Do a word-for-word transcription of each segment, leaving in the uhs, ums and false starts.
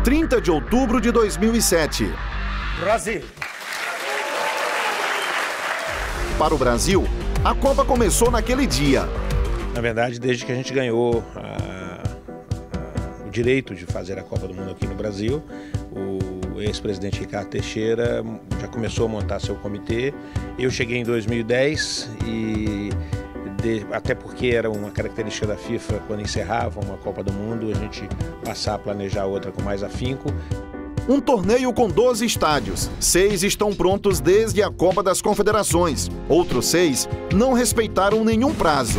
trinta de outubro de dois mil e sete. Brasil. Para o Brasil, a Copa começou naquele dia. Na verdade, desde que a gente ganhou a, a, o direito de fazer a Copa do Mundo aqui no Brasil, o ex-presidente Ricardo Teixeira já começou a montar seu comitê. Eu cheguei em dois mil e dez e, de, até porque era uma característica da FIFA, quando encerrava uma Copa do Mundo, a gente passar a planejar outra com mais afinco. Um torneio com doze estádios. Seis estão prontos desde a Copa das Confederações. Outros seis não respeitaram nenhum prazo.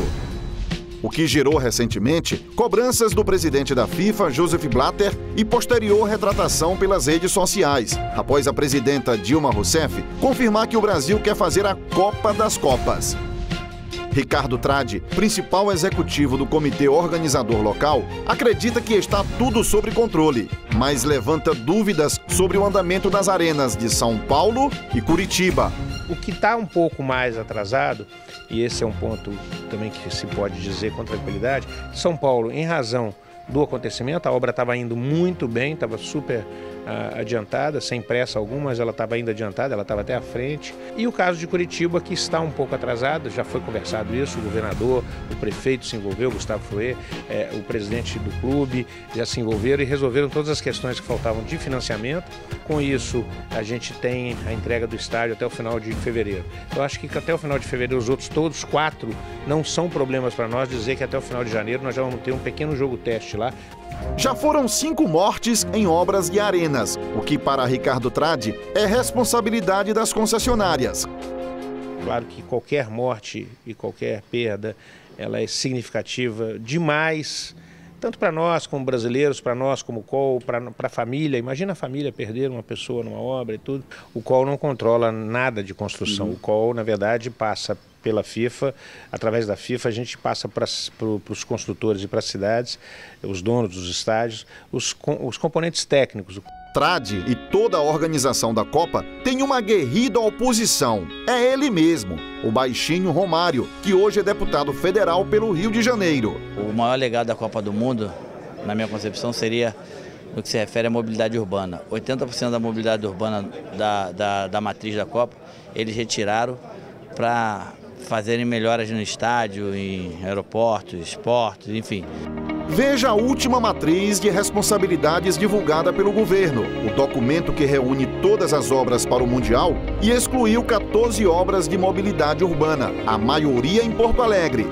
O que gerou recentemente cobranças do presidente da FIFA, Joseph Blatter, e posterior retratação pelas redes sociais, após a presidenta Dilma Rousseff confirmar que o Brasil quer fazer a Copa das Copas. Ricardo Tradi, principal executivo do comitê organizador local, acredita que está tudo sob controle, mas levanta dúvidas sobre o andamento das arenas de São Paulo e Curitiba. O que está um pouco mais atrasado, e esse é um ponto também que se pode dizer com tranquilidade, São Paulo, em razão do acontecimento, a obra estava indo muito bem, estava super uh, adiantada, sem pressa alguma, mas ela estava ainda adiantada, ela estava até à frente. E o caso de Curitiba, que está um pouco atrasado, já foi conversado isso, o governador, o prefeito se envolveu, Gustavo Fouet, eh, o presidente do clube já se envolveram e resolveram todas as questões que faltavam de financiamento. Com isso, a gente tem a entrega do estádio até o final de fevereiro. Eu acho que até o final de fevereiro, os outros todos, quatro, não são problemas para nós dizer que até o final de janeiro nós já vamos ter um pequeno jogo teste lá. Já foram cinco mortes em obras de arenas, o que para Ricardo Tradi é responsabilidade das concessionárias. Claro que qualquer morte e qualquer perda, ela é significativa demais, tanto para nós como brasileiros, para nós como C O L, para a família. Imagina a família perder uma pessoa numa obra e tudo. O C O L não controla nada de construção. Uhum. O C O L, na verdade, passa pela FIFA, através da FIFA a gente passa para os construtores e para as cidades, os donos dos estádios, os, os componentes técnicos. Tradi e toda a organização da Copa tem uma aguerrida oposição. É ele mesmo, o baixinho Romário, que hoje é deputado federal pelo Rio de Janeiro. O maior legado da Copa do Mundo, na minha concepção, seria no que se refere à mobilidade urbana. oitenta por cento da mobilidade urbana da, da, da matriz da Copa, eles retiraram para fazerem melhoras no estádio, em aeroportos, esportes, enfim. Veja a última matriz de responsabilidades divulgada pelo governo, o documento que reúne todas as obras para o Mundial e excluiu quatorze obras de mobilidade urbana, a maioria em Porto Alegre.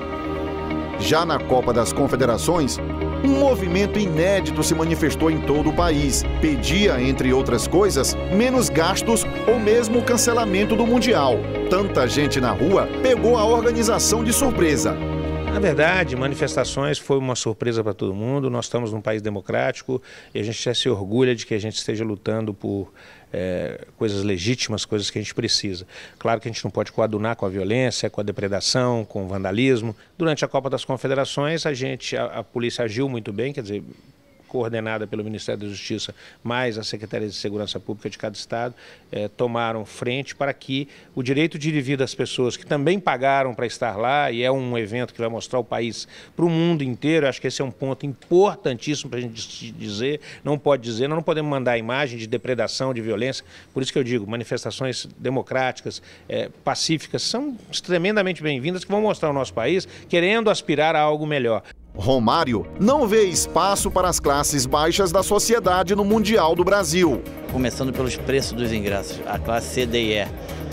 Já na Copa das Confederações, um movimento inédito se manifestou em todo o país. Pedia, entre outras coisas, menos gastos ou mesmo o cancelamento do Mundial. Tanta gente na rua pegou a organização de surpresa. Na verdade, manifestações foi uma surpresa para todo mundo. Nós estamos num país democrático e a gente já se orgulha de que a gente esteja lutando por é, coisas legítimas, coisas que a gente precisa. Claro que a gente não pode coadunar com a violência, com a depredação, com o vandalismo. Durante a Copa das Confederações, a gente, a, a polícia agiu muito bem, quer dizer, coordenada pelo Ministério da Justiça, mais a Secretaria de Segurança Pública de cada estado, eh, tomaram frente para que o direito de ir e vir das pessoas que também pagaram para estar lá, e é um evento que vai mostrar o país para o mundo inteiro, acho que esse é um ponto importantíssimo para a gente dizer, não pode dizer, nós não podemos mandar imagem de depredação, de violência, por isso que eu digo, manifestações democráticas, eh, pacíficas, são tremendamente bem-vindas, que vão mostrar o nosso país querendo aspirar a algo melhor. Romário não vê espaço para as classes baixas da sociedade no Mundial do Brasil. Começando pelos preços dos ingressos, a classe C, D e E.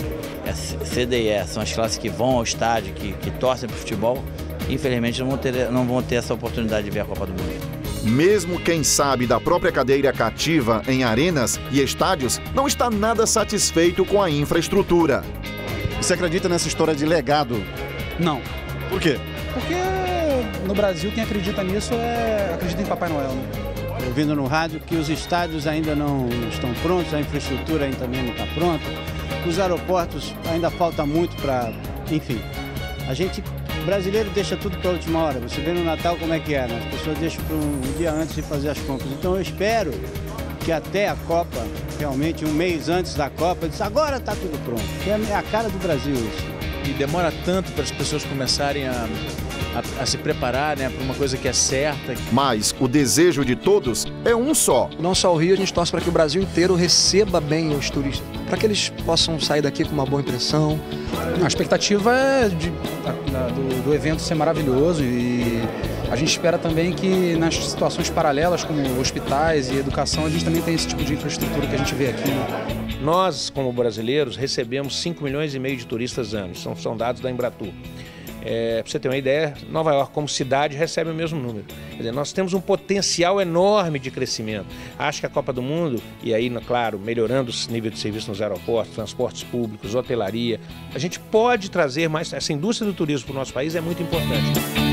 C, D e E são as classes que vão ao estádio, que, que torcem para o futebol. Infelizmente não vão, ter, não vão ter essa oportunidade de ver a Copa do Mundo. Mesmo quem sabe da própria cadeira cativa em arenas e estádios não está nada satisfeito com a infraestrutura. Você acredita nessa história de legado? Não. Por quê? Porque no Brasil quem acredita nisso é acredita em Papai Noel, né? Ouvindo no rádio que os estádios ainda não estão prontos, a infraestrutura ainda também não está pronta, os aeroportos ainda falta muito para, enfim, a gente brasileiro deixa tudo para a última hora. Você vê no Natal como é que é, né? As pessoas deixam para um dia antes de fazer as compras. Então eu espero que até a Copa, realmente um mês antes da Copa, diz, agora está tudo pronto. É a cara do Brasil isso. E demora tanto para as pessoas começarem a a, a se preparar, né, para uma coisa que é certa. Mas o desejo de todos é um só. Não só o Rio, a gente torce para que o Brasil inteiro receba bem os turistas, para que eles possam sair daqui com uma boa impressão. A expectativa é de, da, do, do evento ser maravilhoso e a gente espera também que nas situações paralelas, como hospitais e educação, a gente também tem esse tipo de infraestrutura que a gente vê aqui. Né? Nós, como brasileiros, recebemos cinco milhões e meio de turistas anos, são, são dados da Embratur. É, para você ter uma ideia, Nova York como cidade recebe o mesmo número. Quer dizer, nós temos um potencial enorme de crescimento. Acho que a Copa do Mundo, e aí, claro, melhorando o nível de serviço nos aeroportos, transportes públicos, hotelaria, a gente pode trazer mais, essa indústria do turismo para o nosso país é muito importante.